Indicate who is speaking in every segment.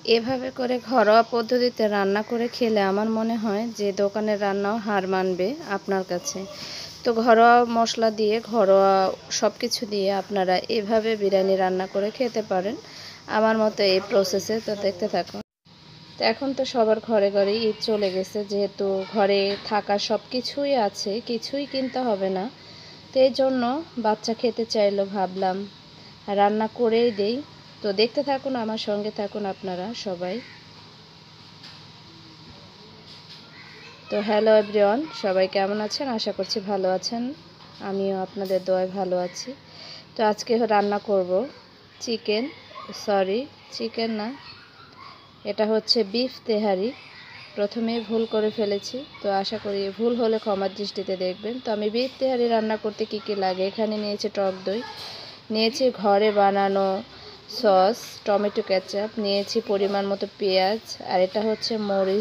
Speaker 1: এভাবে করে ঘরোয়া পদ্ধতিতে রান্না করে খেলে আমার মনে হয় যে দোকানের রান্নাও হার মানবে আপনার কাছে। তো ঘরোয়া মশলা দিয়ে ঘরোয়া সব কিছু দিয়ে আপনারা এভাবে বিরিয়ানি রান্না করে খেতে পারেন আমার মতো এই প্রসেসে। তো দেখতে থাকুন। তো এখন তো সবার ঘরে ঘরে ঈদ চলে গেছে, যেহেতু ঘরে থাকা সব কিছুই আছে, কিছুই কিনতে হবে না। তো এই জন্য বাচ্চা খেতে চাইলো, ভাবলাম রান্না করেই দেই। তো দেখতে থাকুন, আমার সঙ্গে থাকুন আপনারা সবাই। তো হ্যালো এভরিওয়ান, সবাই কেমন আছেন? আশা করছি ভালো আছেন। আমিও আপনাদের দোয়ায় ভালো আছি। তো আজকে রান্না করব চিকেন না, এটা হচ্ছে বিফ তেহারি। প্রথমে ভুল করে ফেলেছি, তো আশা করি ভুল হলে ক্ষমার দৃষ্টিতে দেখবেন। তো আমি বিফ তেহারি রান্না করতে কি কি লাগে, এখানে নিয়েছি টক দই, নিয়েছি ঘরে বানানো সস, টমেটো কেচাপ, নিয়েছি পরিমাণ মতো পেঁয়াজ, আর এটা হচ্ছে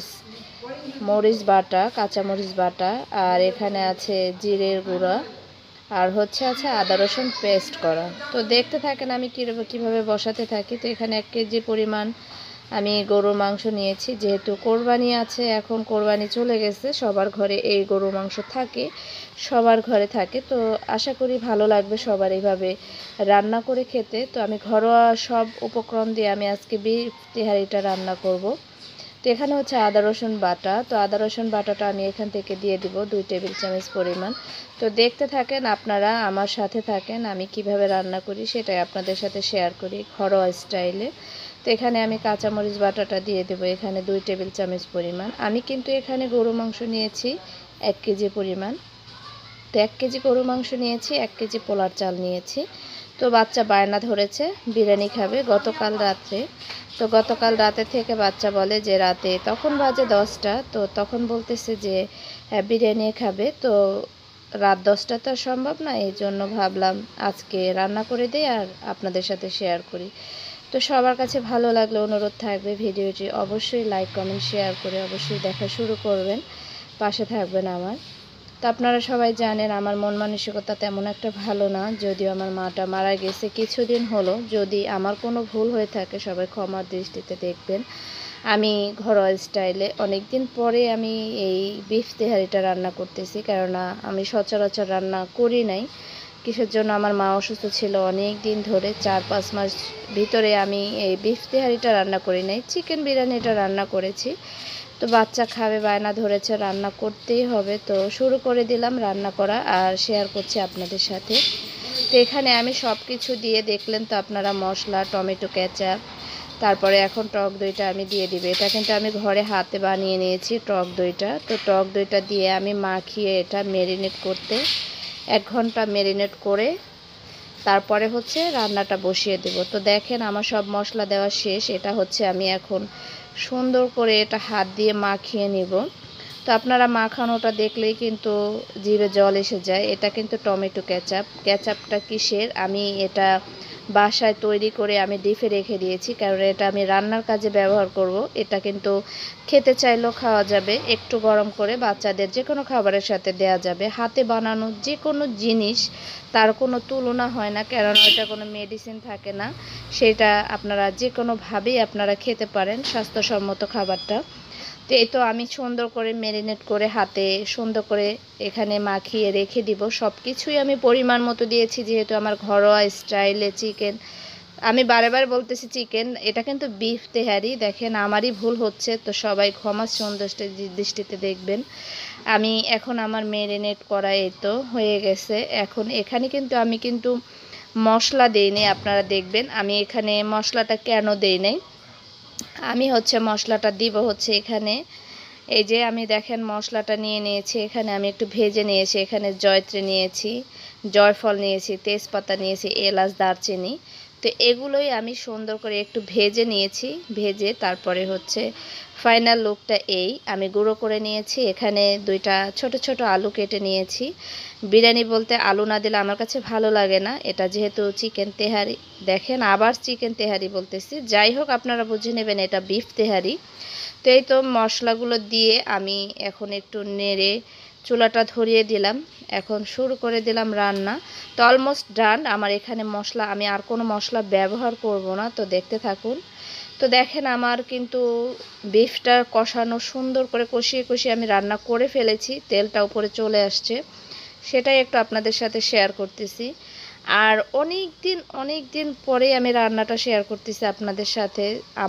Speaker 1: মরিচ বাটা, কাঁচা মরিচ বাটা, আর এখানে আছে জিরের গুঁড়া, আর আছে আদা রসুন পেস্ট করা। তো দেখতে থাকেন আমি কীভাবে বসাতে থাকি। তো এখানে 1 কেজি পরিমাণ আমি গরুর মাংস নিয়েছি। যেহেতু কোরবানি আছে, এখন কোরবানি চলে গেছে, সবার ঘরে এই গরুর মাংস থাকে, সবার ঘরে থাকে। তো আশা করি ভালো লাগবে সবার এইভাবে রান্না করে খেতে। তো আমি ঘরোয়া সব উপকরণ দিয়ে আমি আজকে বিফ তেহারিটা রান্না করব। তো এখানে হচ্ছে আদা রসুন বাটা। তো আদা রসুন বাটাটা আমি এখান থেকে দিয়ে দিব 2 টেবিল চামচ পরিমাণ। তো দেখতে থাকেন আপনারা, আমার সাথে থাকেন, আমি কিভাবে রান্না করি সেটাই আপনাদের সাথে শেয়ার করি ঘরোয়া স্টাইলে। তো এখানে আমি কাঁচামরিচ বাটাটা দিয়ে দেবো এখানে 2 টেবিল চামচ পরিমাণ। আমি কিন্তু এখানে গরু মাংস নিয়েছি 1 কেজি পরিমাণ। তো 1 কেজি গরু মাংস নিয়েছি, 1 কেজি পোলার চাল নিয়েছি। তো বাচ্চা বায়না ধরেছে বিরিয়ানি খাবে গতকাল রাত্রে। তো গতকাল রাতে থেকে বাচ্চা বলে যে রাতে, তখন বাজে 10টা, তো তখন বলতেছে যে বিরিয়ানি খাবে। তো রাত 10টা তো সম্ভব না, এই জন্য ভাবলাম আজকে রান্না করে দিই আর আপনাদের সাথে শেয়ার করি। তো সবার কাছে ভালো লাগলে অনুরোধ থাকবে ভিডিওটি অবশ্যই লাইক কমেন্ট শেয়ার করে অবশ্যই দেখা শুরু করবেন, পাশে থাকবেন আমার। তো আপনারা সবাই জানেন আমার মন মানসিকতা তেমন একটা ভালো না, যদিও আমার মাটা মারা গেছে কিছুদিন হলো। যদি আমার কোনো ভুল হয়ে থাকে সবাই ক্ষমার দৃষ্টিতে দেখবেন। আমি ঘরোয়া স্টাইলে অনেক দিন পরে আমি এই বিফ তেহারিটা রান্না করতেছি, কেননা আমি সচরাচর রান্না করি নাই। কিসের জন্য, আমার মা অসুস্থ ছিল অনেক দিন ধরে, 4-5 মাস ভিতরে আমি এই বিফ তেহারিটা রান্না করি নাই, চিকেন বিরিয়ানিটা রান্না করেছি। তো বাচ্চা খাবে বায়না ধরেছে, রান্না করতেই হবে। তো শুরু করে দিলাম রান্না করা আর শেয়ার করছি আপনাদের সাথে। তো এখানে আমি সব কিছু দিয়ে দেখলেন তো আপনারা, মশলা, টমেটো কেচাপ, তারপরে এখন টক দইটা আমি দিয়ে দিব। এটা কিন্তু আমি ঘরে হাতে বানিয়ে নিয়েছি টক দইটা। তো টক দইটা দিয়ে আমি মাখিয়ে এটা ম্যারিনেট করতে 1 ঘন্টা ম্যারিনেট করে তারপরে রান্নাটা বসিয়ে দেব। তো দেখেন আমার সব মশলা দেওয়া শেষ। এটা আমি এখন সুন্দর করে এটা হাত দিয়ে মাখিয়ে নিব। তো আপনারা মাখানোটা দেখলেই কিন্তু জিভে জল এসে যায়। এটা কিন্তু টমেটো কেচাপটা কিসের, আমি এটা বাসায় তৈরি করে আমি ডিপে রেখে দিয়েছি, কারণ এটা আমি রান্নার কাজে ব্যবহার করব। এটা কিন্তু খেতে চাইলেও খাওয়া যাবে, একটু গরম করে বাচ্চাদের যে কোনো খাবারের সাথে দেওয়া যাবে। হাতে বানানো যে কোনো জিনিস তার কোনো তুলনা হয় না, কারণ ওইটা কোনো মেডিসিন থাকে না। সেটা আপনারা যে কোনোভাবেই আপনারা খেতে পারেন স্বাস্থ্যসম্মত খাবারটা। তো এই তো আমি সুন্দর করে ম্যারিনেট করে হাতে সুন্দর করে এখানে মাখিয়ে রেখে দিব। সব কিছুই আমি পরিমাণ মতো দিয়েছি, যেহেতু আমার ঘরোয়া স্টাইলে চিকেন, আমি বারে বলতেছি চিকেন, এটা কিন্তু বিফ তেহারি। দেখেন আমারই ভুল হচ্ছে, তো সবাই ক্ষমা দৃষ্টিতে দেখবেন। আমি এখন আমার ম্যারিনেট করা এই তো হয়ে গেছে। এখন এখানে কিন্তু আমি মশলা দেই নাই, আপনারা দেখবেন আমি এখানে মশলাটা কেন দেই নাই। আমি মশলাটা দিব এখানে, এই যে আমি দেখেন মশলাটা নিয়ে নিয়েছি। এখানে আমি একটু ভেজে নিয়েছি, এখানে জয়ত্রী নিয়েছি, জয়ফল নিয়েছি, তেজপাতা নিয়েছি, এলাচ, দারচিনি। তো এগুলোই আমি সুন্দর করে একটু ভেজে নিয়েছি। ভেজে তারপরে ফাইনাল লুকটা এই, আমি গুঁড়ো করে নিয়েছি। এখানে 2টা ছোট ছোট আলু কেটে নিয়েছি। বিরিয়ানি বলতে আলু না দিলে আমার কাছে ভালো লাগে না, এটা যেহেতু চিকেন তেহারি। দেখেন আবার চিকেন তেহারি বলতেছি, যাই হোক আপনারা বুঝে নেবেন এটা বিফ তেহারি। তো এই তো মশলাগুলো দিয়ে আমি এখন একটু নেড়ে চুলাটা ধরিয়ে দিলাম। এখন শুরু করে দিলাম রান্না। তো অলমোস্ট ডান আমার এখানে মশলা, আমি আর কোনো মশলা ব্যবহার করব না। তো দেখতে থাকুন। তো দেখেন আমার কিন্তু বিফটা কষানো সুন্দর করে কষিয়ে কষিয়ে আমি রান্না করে ফেলেছি, তেলটা উপরে চলে আসছে, সেটাই একটু আপনাদের সাথে শেয়ার করতেছি। আর অনেক দিন পরে আমি রান্নাটা শেয়ার করতেছি আপনাদের সাথে।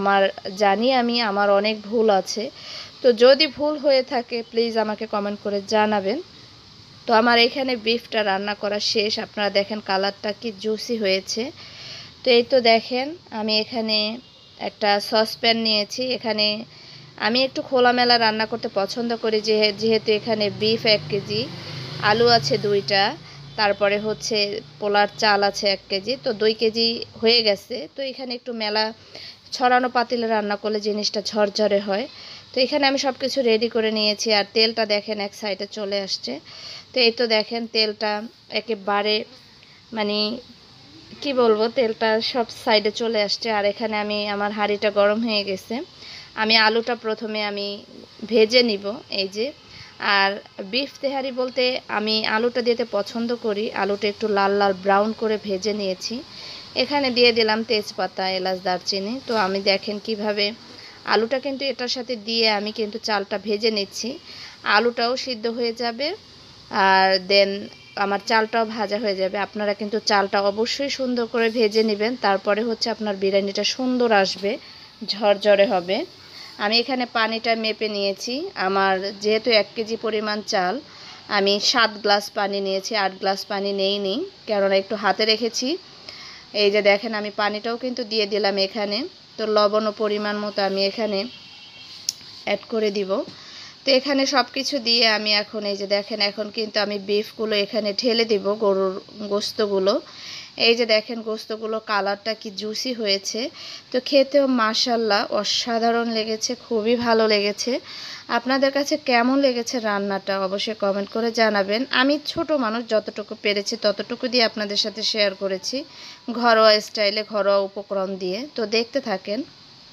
Speaker 1: আমার অনেক ভুল আছে, তো যদি ভুল হয়ে থাকে প্লিজ আমাকে কমেন্ট করে জানাবেন। তো আমার এখানে বিফটা রান্না করা শেষ, আপনারা দেখেন কালারটা কি জুসি হয়েছে। তো এই তো দেখেন আমি এখানে একটা সসপ্যান নিয়েছি। এখানে আমি একটু খোলামেলা রান্না করতে পছন্দ করি, যেহেতু এখানে বিফ 1 কেজি, আলু আছে 2টা, তারপরে হচ্ছে পোলার চাল আছে 1 কেজি, তো 2 কেজি হয়ে গেছে। তো এখানে একটু মেলা ছড়ানো পাতিলে রান্না করলে জিনিসটা ঝরঝরে হয়। তো এখানে আমি সব কিছু রেডি করে নিয়েছি। আর তেলটা দেখেন এক সাইডে চলে আসছে। তো এই তো দেখেন তেলটা একেবারে মানে কি বলবো, তেলটা সব সাইডে চলে আসছে। আর এখানে আমার হাঁড়িটা গরম হয়ে গেছে, আমি আলুটা প্রথমে আমি ভেজে নিব এই যে। আর বিফ তেহারি বলতে আমি আলুটা দিতে পছন্দ করি, আলুটা একটু লাল লাল ব্রাউন করে ভেজে নিয়েছি। এখানে দিয়ে দিলাম তেজপাতা, এলাচ, দারচিনি। তো আমি দেখেন কিভাবে আলুটা কিন্তু এটার সাথে দিয়ে আমি কিন্তু চালটা ভেজে নিচ্ছি, আলুটাও সিদ্ধ হয়ে যাবে আর দেন আমার চালটাও ভাজা হয়ে যাবে। আপনারা কিন্তু চালটা অবশ্যই সুন্দর করে ভেজে নেবেন, তারপরে হচ্ছে আপনার বিরিয়ানিটা সুন্দর আসবে, ঝরঝরে হবে। আমি এখানে পানিটা মেপে নিয়েছি, আমার যেহেতু 1 কেজি পরিমাণ চাল, আমি 7 গ্লাস পানি নিয়েছি, 8 গ্লাস পানি নেইনি, কেননা একটু হাতে রেখেছি। এই যে দেখেন আমি পানিটাও কিন্তু দিয়ে দিলাম এখানে। তো লবণও পরিমাণ মতো আমি এখানে অ্যাড করে দিব। তো এখানে সব কিছু দিয়ে আমি এখন এই যে দেখেন এখন কিন্তু আমি বিফগুলো এখানে ঢেলে দিব, গরুর গোস্তগুলো। এই যে দেখেন গোস্তগুলো কালারটা কি জুসি হয়েছে। তো খেতেও মাশাআল্লাহ অসাধারণ লেগেছে, খুবই ভালো লেগেছে। আপনাদের কাছে কেমন লেগেছে রান্নাটা অবশ্যই কমেন্ট করে জানাবেন। আমি ছোট মানুষ, যতটুকু পেরেছি ততটুকু দিয়ে আপনাদের সাথে শেয়ার করেছি, ঘরোয়া স্টাইলে, ঘরোয়া উপকরণ দিয়ে। তো দেখতে থাকেন।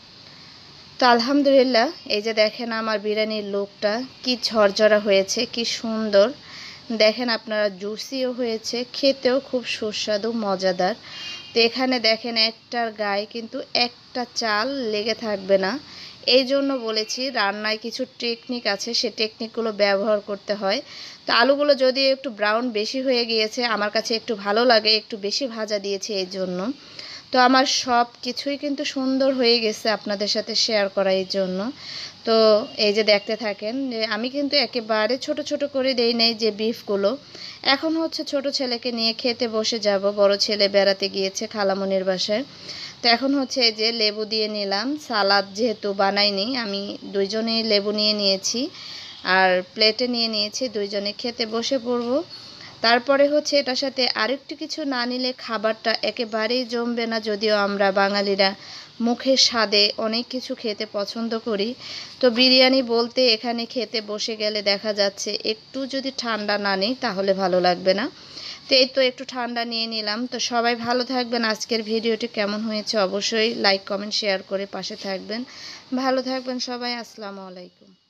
Speaker 1: তো আলহামদুলিল্লাহ এই যে দেখেন আমার বিরিয়ানির লুকটা কি ঝরঝরা হয়েছে, কি সুন্দর দেখেন, আপনারা জুসিও হয়েছে, খেতেও খুব সুস্বাদু মজাদার। তো এখানে দেখেন একটার গায়ে কিন্তু একটা চাল লেগে থাকবে না। এই জন্য বলেছি রান্নায় কিছু টেকনিক আছে, সে টেকনিকগুলো ব্যবহার করতে হয়। তো আলুগুলো যদি একটু ব্রাউন বেশি হয়ে গিয়েছে, আমার কাছে একটু ভালো লাগে, একটু বেশি ভাজা দিয়েছি এই জন্য। তো আমার সব কিছুই কিন্তু সুন্দর হয়ে গেছে আপনাদের সাথে শেয়ার করা এই জন্য। তো এই যে দেখতে থাকেন যে আমি কিন্তু একেবারে ছোট ছোট করে দেই নাই যে বিফগুলো। এখন হচ্ছে ছোট ছেলেকে নিয়ে খেতে বসে যাব, বড় ছেলে বেড়াতে গিয়েছে খালামণির বাসায়। তো এখন হচ্ছে এই যে লেবু দিয়ে নিলাম, সালাদ যেহেতু বানাইনি আমি, দুইজনেই লেবু নিয়ে নিয়েছি আর প্লেটে নিয়ে নিয়েছি, দুইজনে খেতে বসে পড়ব। তারপরে হচ্ছে এটার সাথে আরেকটু কিছু না নিলে খাবারটা একেবারেই জমবে না, যদিও আমরা বাঙালিরা মুখের স্বাদে অনেক কিছু খেতে পছন্দ করি। তো বিরিয়ানি বলতে এখানে খেতে বসে গেলে দেখা যাচ্ছে একটু যদি ঠান্ডা না নিই তাহলে ভালো লাগবে না। তো এই তো একটু ঠান্ডা নিয়ে নিলাম। তো সবাই ভালো থাকবেন। আজকের ভিডিওটি কেমন হয়েছে অবশ্যই লাইক কমেন্ট শেয়ার করে পাশে থাকবেন। ভালো থাকবেন সবাই। আসসালামু আলাইকুম।